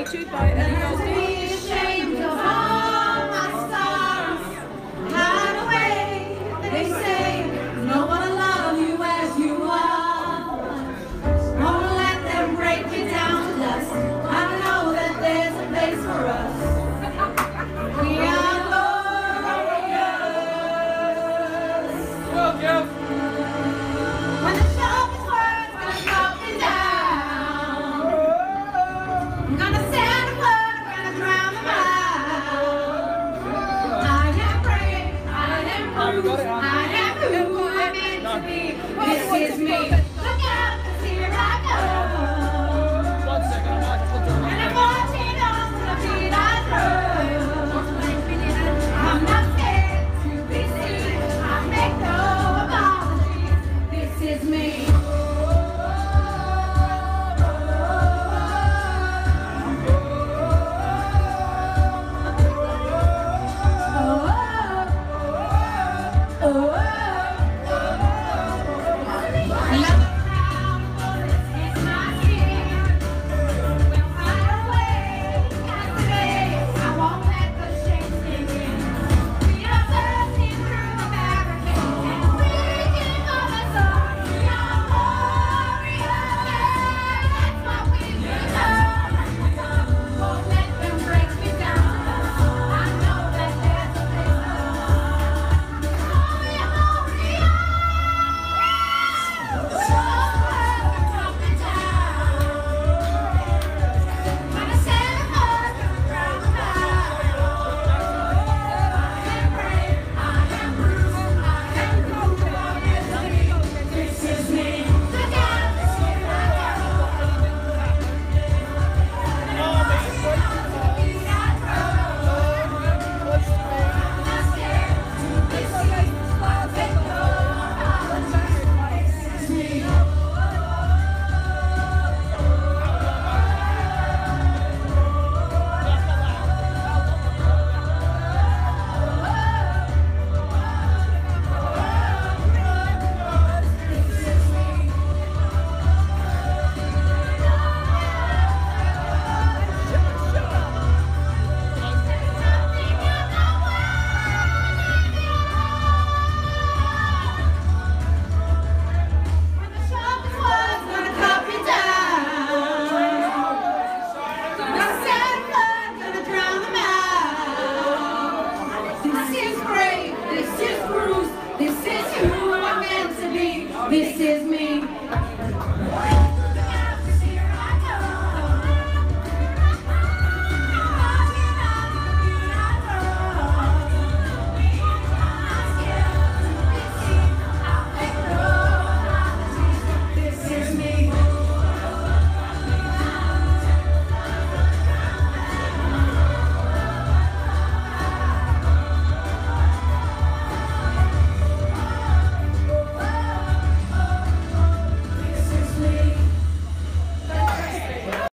Solitude by Electrovoice. Ashamed of all my stars, hide away. They say no one will love you as you are. Won't let them break you down to dust. I know that there's a place for us. We are glorious. Well, Jeff. When the sharpest words gonna cut me down, I'm gonna send a flood, I'm gonna drown them out. I am brave, I am bruised, I am who I'm meant to be. This is me. Look out, 'cause here I go. 1 second, I'm not going to put And I'm marching on to the beat I drum. I'm not scared to be seen. I make no apologies. This is me. This is me.